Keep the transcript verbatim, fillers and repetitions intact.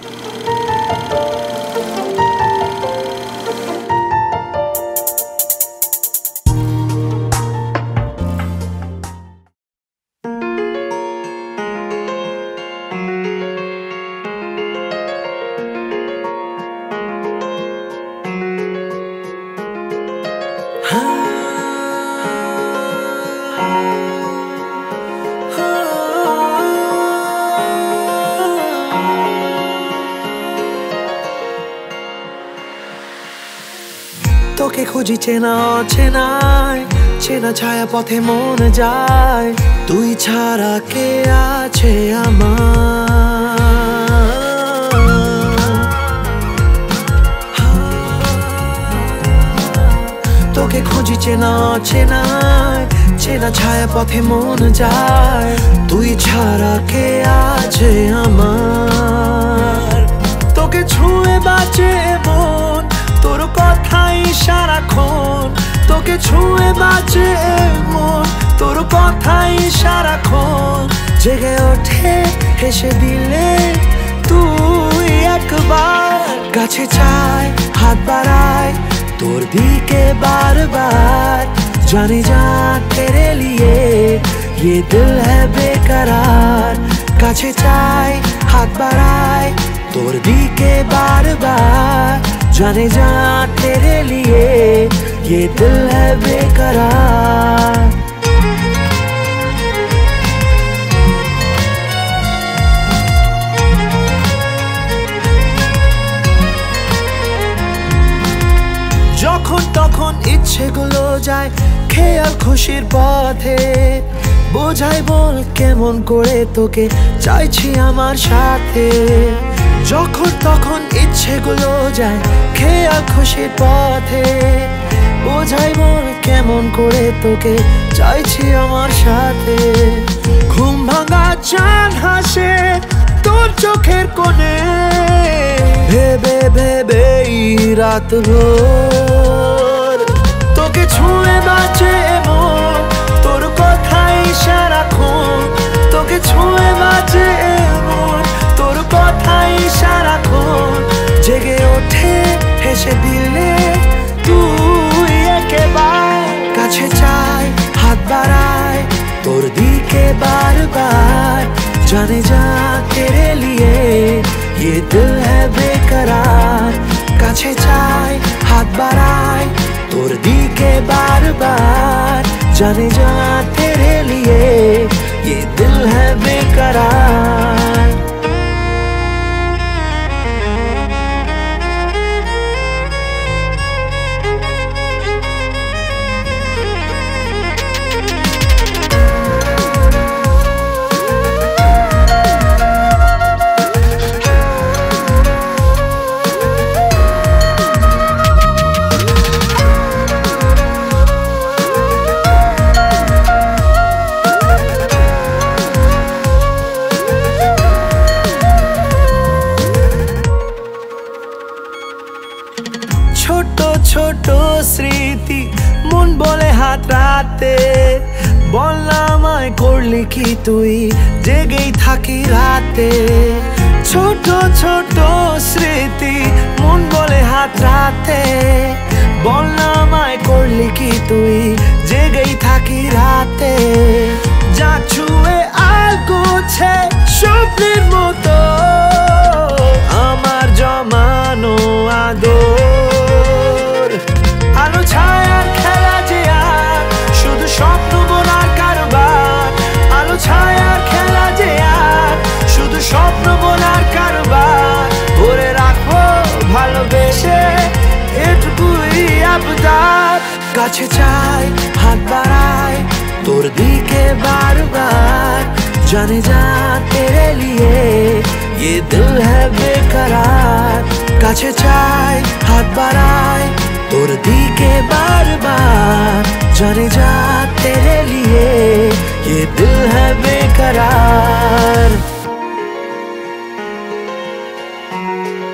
তোকে খুঁজি চেনা অচেনায়, চেনা ছায়া পথে মন যায়, তুই ছাড়া কে আছে আমার। তোকে খুঁজি চেনা অচেনায়, চেনা ছায়া পথে মন যায়, তুই ছাড়া কে আছে আমার। তোকে ছুঁয়ে বাঁচে মন, তোর কথাই সারাক্ষণ। তোকে ছুঁয়ে বাঁচে মন, তোর কথাই সারাক্ষণ। জেগে ওঠে হেসে দিলে তুই একবার, কাছে চাই হাত বাড়াই তোর দিকে বারবার। जाने जा तेरे लिए ये दिल है बेकरार, কাছে চাই হাত বাড়াই তোর দিকে বারবার। जाने जा तेरे लिए ये दिल है बेकरार। যখন তখন ইচ্ছেগুলো যায় খেয়াল খুশির পথে, বোঝাই বল কেমন করে তোকে চাইছি আমার সাথে। যখন তখন ইচ্ছেগুলো যায় খেয়াল খুশির পথে, বোঝাই বল কেমন করে তোকে চাইছি আমার সাথে। ঘুম ভাঙা চাঁদ হাসে তোর চোখের কোণে, ভেবে ভেবে রাত ভোর। তোকে ছুঁয়ে বাঁচে মন, তোর কথাই সারাক্ষণ। তোকে ছুঁয়ে বাঁচে মন, তোর কথাই সারাক্ষণ। জেগে ওঠে হেসে দিলে তুই একেবার, কাছে চাই হাত বাড়াই তোর দিকে বারবার। जाने जा तेरे लिए ये दिल है बेकरार, কাছে চাই হাত বাড়াই তোর দিকে বারবার। जाने जा तेरे लिए ये दिल है बेकरार। ছোট ছোট স্মৃতি মন বলে হাত রাতে, বললাম আমায় করলি কি তুই জেগেই থাকি রাতে। ছোট ছোট স্মৃতি মন বলে হাত রাতে, বললাম আমায় করলি কি তুই জেগেই থাকি রাতে। যা ছুঁয়ে আর গোছে স্বপ্নের মতো আমার জমানো আদর। আলো ছায়ার খেলা যে আর শুধু স্বপ্ন বোনার কারবার, আলো ছায়ার খেলা যে আর শুধু স্বপ্ন বোনার কারবার। ধরে রাখো ভালোবেসে এটুকুই আবদার, কাছে চাই হাত বাড়াই তোর দিকে বারবার। जाने जा तेरे लिए ये दिल है बेकरार, কাছে চাই হাত বাড়াই তোর দিকে বারবার। जाने जा तेरे लिए ये दिल है बेकरार।